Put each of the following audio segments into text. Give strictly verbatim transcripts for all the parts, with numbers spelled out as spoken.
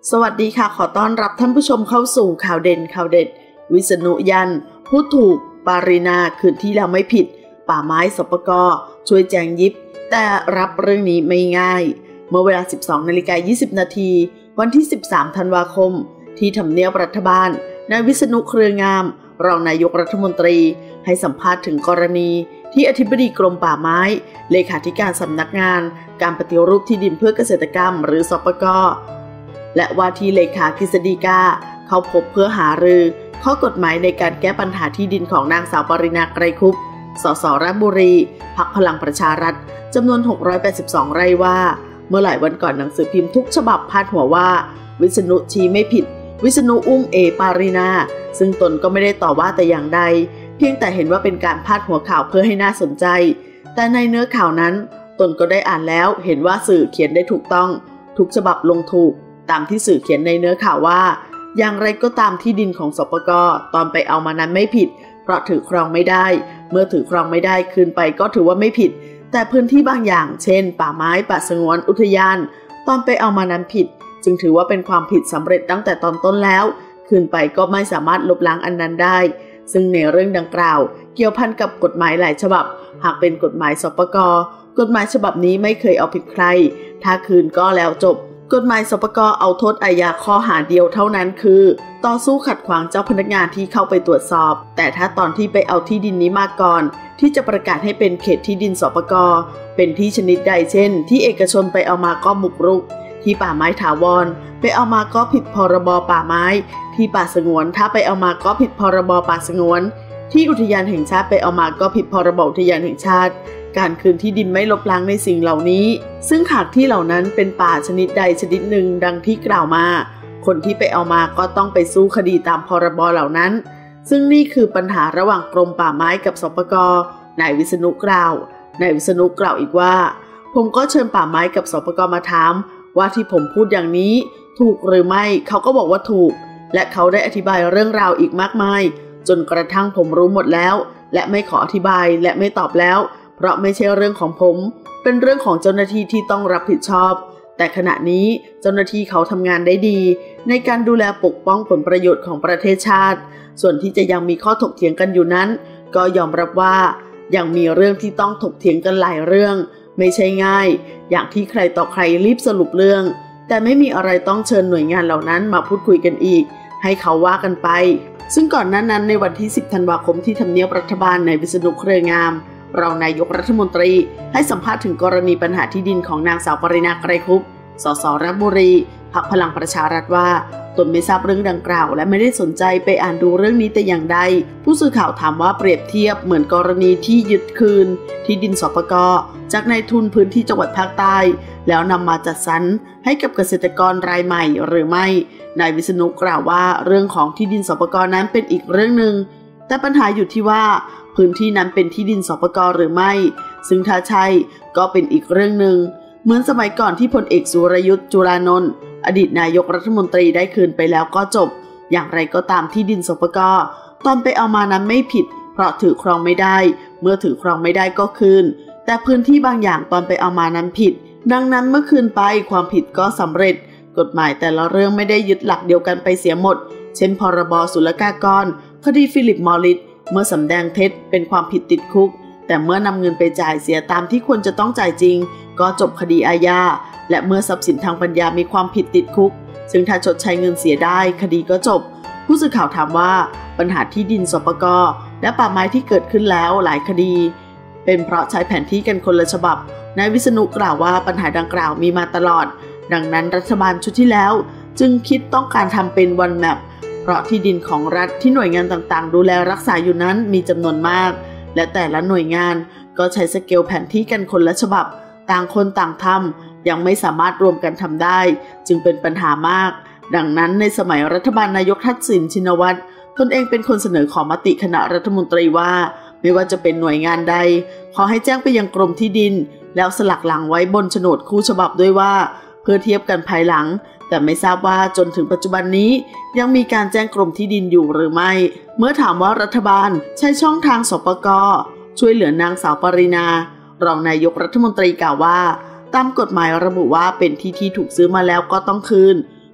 สวัสดีค่ะขอต้อนรับท่านผู้ชมเข้าสู่ข่าวเด่นข่าวเด็ดวิษณุยันพูดถูกปารีนาคืนที่แล้วไม่ผิดป่าไม้สปก.ช่วยแจงยิบแต่รับเรื่องนี้ไม่ง่ายเมื่อเวลา สิบสองนาฬิกายี่สิบนาทีวันที่ สิบสามธันวาคมที่ทำเนียบรัฐบาลนายวิษณุเครืองามรองนายกรัฐมนตรีให้สัมภาษณ์ถึงกรณีที่อธิบดีกรมป่าไม้เลขาธิการสำนักงานการปฏิรูปที่ดินเพื่อเกษตรกรรมหรือสปก.และว่าที่เลขากฤษฎีกาเข้าพบเพื่อหารือข้อกฎหมายในการแก้ปัญหาที่ดินของนางสาวปริณาไกรคุปสสราชบุรีพรรคพลังประชารัฐจำนวนหกร้อยแปดสิบสองไร่ว่าเมื่อหลายวันก่อนหนังสือพิมพ์ทุกฉบับพาดหัวว่าวิษณุชี้ไม่ผิดวิษณุอุ้มเอปารีนาซึ่งตนก็ไม่ได้ต่อว่าแต่อย่างใดเพียงแต่เห็นว่าเป็นการพาดหัวข่าวเพื่อให้น่าสนใจแต่ในเนื้อข่าวนั้นตนก็ได้อ่านแล้วเห็นว่าสื่อเขียนได้ถูกต้องทุกฉบับลงถูกตามที่สื่อเขียนในเนื้อข่าวว่าอย่างไรก็ตามที่ดินของสปก.ตอนไปเอามานั้นไม่ผิดเพราะถือครองไม่ได้เมื่อถือครองไม่ได้คืนไปก็ถือว่าไม่ผิดแต่พื้นที่บางอย่างเช่นป่าไม้ป่าสงวนอุทยานตอนไปเอามานั้นผิดจึงถือว่าเป็นความผิดสำเร็จตั้งแต่ตอนต้นแล้วคืนไปก็ไม่สามารถลบล้างอันนั้นได้ซึ่งในเรื่องดังกล่าวเกี่ยวพันกับกฎหมายหลายฉบับหากเป็นกฎหมายสปก.กฎหมายฉบับนี้ไม่เคยเอาผิดใครถ้าคืนก็แล้วจบกฎหมายสปก.เอาโทษอาญาข้อหาเดียวเท่านั้นคือต่อสู้ขัดขวางเจ้าพนักงานที่เข้าไปตรวจสอบแต่ถ้าตอนที่ไปเอาที่ดินนี้มาก่อนที่จะประกาศให้เป็นเขตที่ดินสปก.เป็นที่ชนิดใดเช่นที่เอกชนไปเอามาก็บุกรุกที่ป่าไม้ถาวรไปเอามาก็ผิดพรบป่าไม้ที่ป่าสงวนถ้าไปเอามาก็ผิดพรบป่าสงวนที่อุทยานแห่งชาติไปเอามาก็ผิดพรบอุทยานแห่งชาติการคืนที่ดินไม่ลบล้างในสิ่งเหล่านี้ซึ่งหากที่เหล่านั้นเป็นป่าชนิดใดชนิดหนึ่งดังที่กล่าวมาคนที่ไปเอามาก็ต้องไปสู้คดีตามพรบเหล่านั้นซึ่งนี่คือปัญหาระหว่างกรมป่าไม้กับสปก.นายวิษณุกล่าวนายวิษณุกล่าวอีกว่าผมก็เชิญป่าไม้กับสปก.มาถามว่าที่ผมพูดอย่างนี้ถูกหรือไม่เขาก็บอกว่าถูกและเขาได้อธิบายเรื่องราวอีกมากมายจนกระทั่งผมรู้หมดแล้วและไม่ขออธิบายและไม่ตอบแล้วเพราะไม่ใช่เรื่องของผมเป็นเรื่องของเจ้าหน้าที่ที่ต้องรับผิดชอบแต่ขณะนี้เจ้าหน้าที่เขาทำงานได้ดีในการดูแลปกป้องผลประโยชน์ของประเทศชาติส่วนที่จะยังมีข้อถกเถียงกันอยู่นั้นก็ยอมรับว่ายังมีเรื่องที่ต้องถกเถียงกันหลายเรื่องไม่ใช่ง่ายอย่างที่ใครต่อใครรีบสรุปเรื่องแต่ไม่มีอะไรต้องเชิญหน่วยงานเหล่านั้นมาพูดคุยกันอีกให้เขาว่ากันไปซึ่งก่อนหน้านั้นในวันที่สิบธันวาคมที่ทำเนียบรัฐบาลนายวิษณุเครืองามรองนายกรัฐมนตรีให้สัมภาษณ์ถึงกรณีปัญหาที่ดินของนางสาวปริณาไกรคุปสสราชบุรีพรรคพลังประชารัฐว่าตนไม่ทราบเรื่องดังกล่าวและไม่ได้สนใจไปอ่านดูเรื่องนี้แต่อย่างใดผู้สื่อข่าวถามว่าเปรียบเทียบเหมือนกรณีที่ยึดคืนที่ดินสปก.จากนายทุนพื้นที่จังหวัดภาคใต้แล้วนำมาจัดสรรให้กับเกษตรกรรายใหม่หรือไม่นายวิษณุกล่าวว่าเรื่องของที่ดินสปก.นั้นเป็นอีกเรื่องหนึ่งแต่ปัญหาอยู่ที่ว่าพื้นที่นั้นเป็นที่ดินสปก.หรือไม่ซึ่งถ้าใช่ก็เป็นอีกเรื่องหนึ่งเหมือนสมัยก่อนที่พลเอกสุรยุทธ์จุลานนท์อดีตนายกรัฐมนตรีได้คืนไปแล้วก็จบอย่างไรก็ตามที่ดินสปก.ตอนไปเอามานั้นไม่ผิดเพราะถือครองไม่ได้เมื่อถือครองไม่ได้ก็คืนแต่พื้นที่บางอย่างตอนไปเอามานั้นผิดดังนั้นเมื่อคืนไปความผิดก็สำเร็จกฎหมายแต่ละเรื่องไม่ได้ยึดหลักเดียวกันไปเสียหมดเช่นพรบศุลกากรคดีฟิลิปมอริสเมื่อสำแดงเท็จเป็นความผิดติดคุกแต่เมื่อนำเงินไปจ่ายเสียตามที่ควรจะต้องจ่ายจริงก็จบคดีอาญาและเมื่อทรัพย์สินทางปัญญามีความผิดติดคุกซึ่งถ้าชดใช้เงินเสียได้คดีก็จบผู้สื่อข่าวถามว่าปัญหาที่ดินสปก.และป่าไม้ที่เกิดขึ้นแล้วหลายคดีเป็นเพราะใช้แผนที่กันคนละฉบับนายวิษณุกล่าวว่าปัญหาดังกล่าวมีมาตลอดดังนั้นรัฐบาลชุดที่แล้วจึงคิดต้องการทำเป็นวันแมปเพราะที่ดินของรัฐที่หน่วยงานต่างๆดูแลรักษาอยู่นั้นมีจำนวนมากและแต่ละหน่วยงานก็ใช้สเกลแผนที่กันคนละฉบับต่างคนต่างทำยังไม่สามารถรวมกันทำได้จึงเป็นปัญหามากดังนั้นในสมัยรัฐบาลนายกทักษิณชินวัตรตนเองเป็นคนเสนอขอมติคณะรัฐมนตรีว่าไม่ว่าจะเป็นหน่วยงานใดขอให้แจ้งไปยังกรมที่ดินแล้วสลักหลังไว้บนโฉนดคู่ฉบับด้วยว่าเพื่อเทียบกันภายหลังแต่ไม่ทราบว่าจนถึงปัจจุบันนี้ยังมีการแจ้งกรมที่ดินอยู่หรือไม่เมื่อถามว่ารัฐบาลใช้ช่องทางสปก.ช่วยเหลือนางสาวปริณารองนายกรัฐมนตรีกล่าวว่าตามกฎหมายระบุว่าเป็นที่ที่ถูกซื้อมาแล้วก็ต้องคืน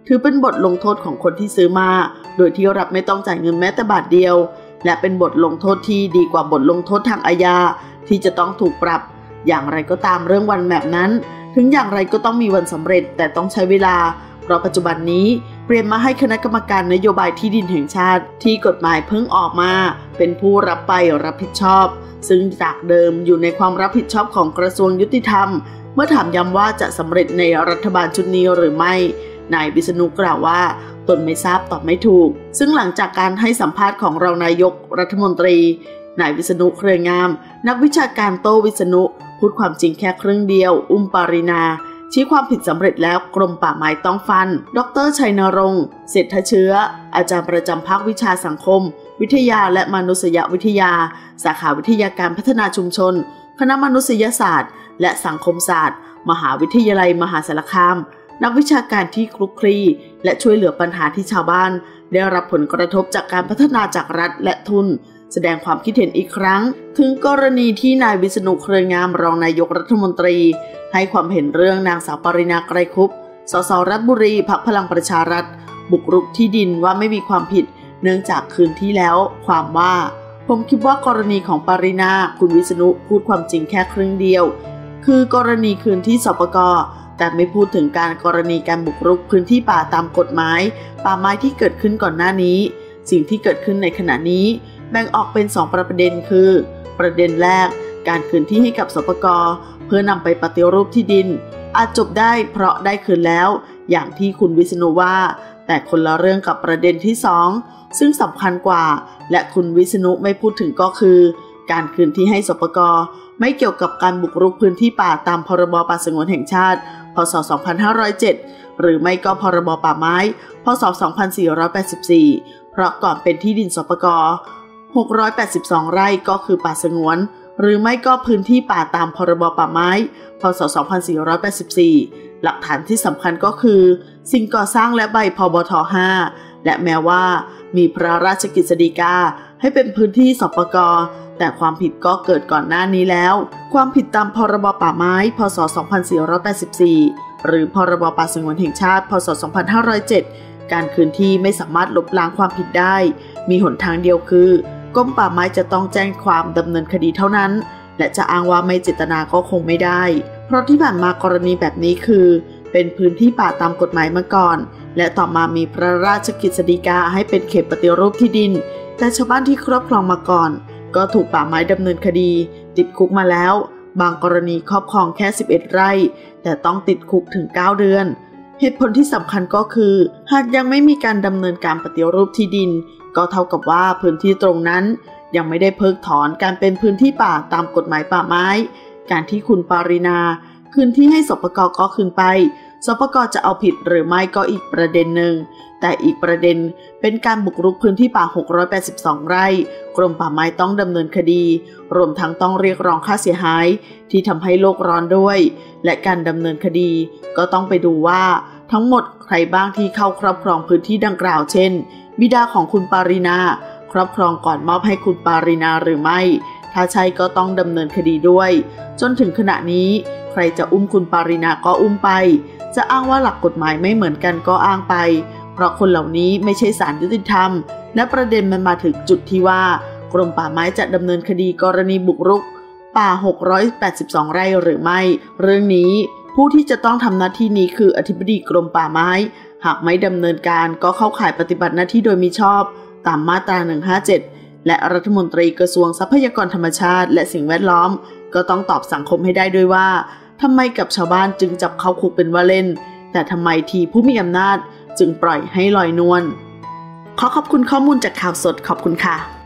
ถือเป็นบทลงโทษของคนที่ซื้อมาโดยที่รัฐไม่ต้องจ่ายเงินแม้แต่บาทเดียวและเป็นบทลงโทษที่ดีกว่าบทลงโทษทางอาญาที่จะต้องถูกปรับอย่างไรก็ตามเรื่องวันแมปนั้นถึงอย่างไรก็ต้องมีวันสำเร็จแต่ต้องใช้เวลาเพราะปัจจุบันนี้เปลี่ยนมาให้คณะกรรมการนโยบายที่ดินแห่งชาติที่กฎหมายเพิ่งออกมาเป็นผู้รับไปรับผิดชอบซึ่งจากเดิมอยู่ในความรับผิดชอบของกระทรวงยุติธรรมเมื่อถามย้ำว่าจะสำเร็จในรัฐบาลชุดนี้หรือไม่นายวิษณุกล่าวว่าตนไม่ทราบตอบไม่ถูกซึ่งหลังจากการให้สัมภาษณ์ของรองนายกรัฐมนตรีนายวิษณุเครืองามนักวิชาการโต้วิษณุพูดความจริงแค่ครึ่งเดียวอุ้มปารินาชี้ความผิดสำเร็จแล้วกรมป่าไม้ต้องฟันดรชัยนรงค์เศรษฐเชื้ออาจารย์ประจำภาควิชาสังคมวิทยาและมนุษยวิทยาสาขาวิทยาการพัฒนาชุมชนคณะมนุษยศาสตร์และสังคมศาสตร์มหาวิทยาลัยมหาสารคามนักวิชาการที่คลุกคลีและช่วยเหลือปัญหาที่ชาวบ้านได้รับผลกระทบจากการพัฒนาจากรัฐและทุนแสดงความคิดเห็นอีกครั้งถึงกรณีที่นายวิษณุเครืองามรองนายกรัฐมนตรีให้ความเห็นเรื่องนางสาวปรินาไกรคุปสสราชบุรีพรรคพลังประชารัฐบุกรุกที่ดินว่าไม่มีความผิดเนื่องจากคืนที่แล้วความว่าผมคิดว่ากรณีของปรินาคุณวิษณุพูดความจริงแค่ครึ่งเดียวคือกรณีคืนที่สปก.แต่ไม่พูดถึงการกรณีการบุกรุกพื้นที่ป่าตามกฎหมายป่าไม้ที่เกิดขึ้นก่อนหน้านี้สิ่งที่เกิดขึ้นในขณะนี้แบ่งออกเป็นสองประเด็นคือประเด็นแรกการคืนที่ให้กับสปก.เพื่อนำไปปฏิรูปที่ดินอาจจบได้เพราะได้คืนแล้วอย่างที่คุณวิษณุว่าแต่คนละเรื่องกับประเด็นที่สองซึ่งสำคัญกว่าและคุณวิษณุไม่พูดถึงก็คือการคืนที่ให้สปก.ไม่เกี่ยวกับการบุกรุกพื้นที่ป่าตามพรบป่าสงวนแห่งชาติพ.ศ. สองพันห้าร้อยเจ็ดหรือไม่ก็พรบป่าไม้พ.ศ. สองพันสี่ร้อยแปดสิบสี่เพราะก่อนเป็นที่ดินสปก.หกร้อยแปดสิบสองไร่ก็คือป่าสงวนหรือไม่ก็พื้นที่ป่าตามพรบป่าไม้พ.ศ. สองพันสี่ร้อยแปดสิบสี่หลักฐานที่สำคัญก็คือสิ่งก่อสร้างและใบพบทห้าและแม้ว่ามีพระราชกฤษฎีกาให้เป็นพื้นที่สปก.แต่ความผิดก็เกิดก่อนหน้านี้แล้วความผิดตามพรบป่าไม้พ.ศ. สองพันสี่ร้อยแปดสิบสี่หรือพรบป่าสงวนแห่งชาติพ.ศ. สองพันห้าร้อยเจ็ดการคืนที่ไม่สามารถลบล้างความผิดได้มีหนทางเดียวคือกรมป่าไม้จะต้องแจ้งความดำเนินคดีเท่านั้นและจะอ้างว่าไม่เจตนาก็คงไม่ได้เพราะที่ผ่านมากรณีแบบนี้คือเป็นพื้นที่ป่าตามกฎหมายมาก่อนและต่อมามีพระราชกฤษฎีกาให้เป็นเขตปฏิรูปที่ดินแต่ชาวบ้านที่ครอบครองมาก่อนก็ถูกป่าไม้ดำเนินคดีติดคุกมาแล้วบางกรณีครอบครองแค่สิบเอ็ดไร่แต่ต้องติดคุกถึงเก้าเดือนเหตุผลที่สำคัญก็คือหากยังไม่มีการดำเนินการปฏิรูปที่ดินก็เท่ากับว่าพื้นที่ตรงนั้นยังไม่ได้เพิกถอนการเป็นพื้นที่ป่าตามกฎหมายป่าไม้การที่คุณปารินาคืนที่ให้สปก.ก็คืนไปสปก.จะเอาผิดหรือไม่ก็อีกประเด็นหนึ่งแต่อีกประเด็นเป็นการบุกรุกพื้นที่ป่าหกร้อยแปดสิบสองไร่กรมป่าไม้ต้องดำเนินคดีรวมทั้งต้องเรียกร้องค่าเสียหายที่ทำให้โลกร้อนด้วยและการดำเนินคดีก็ต้องไปดูว่าทั้งหมดใครบ้างที่เข้าครอบครองพื้นที่ดังกล่าวเช่นบิดาของคุณปารินาครอบครองก่อนมอบให้คุณปารินาหรือไม่ถ้าใช่ก็ต้องดำเนินคดีด้วยจนถึงขณะนี้ใครจะอุ้มคุณปารินาก็อุ้มไปจะอ้างว่าหลักกฎหมายไม่เหมือนกันก็อ้างไปเพราะคนเหล่านี้ไม่ใช่ศาลยุติธรรมและประเด็นมันมาถึงจุดที่ว่ากรมป่าไม้จะดำเนินคดีกรณีบุกรุกป่าหกร้อยแปดสิบสองไร่หรือไม่เรื่องนี้ผู้ที่จะต้องทำหน้าที่นี้คืออธิบดีกรมป่าไม้หากไม่ดำเนินการก็เข้าข่ายปฏิบัติหน้าที่โดยมิชอบตามมาตราหนึ่งห้าเจ็ดและรัฐมนตรีกระทรวงทรัพยากรธรรมชาติและสิ่งแวดล้อมก็ต้องตอบสังคมให้ได้ด้วยว่าทำไมกับชาวบ้านจึงจับเข้าคุกเป็นว่าเล่นแต่ทำไมทีผู้มีอำนาจจึงปล่อยให้ลอยนวลขอขอบคุณข้อมูลจากข่าวสดขอบคุณค่ะ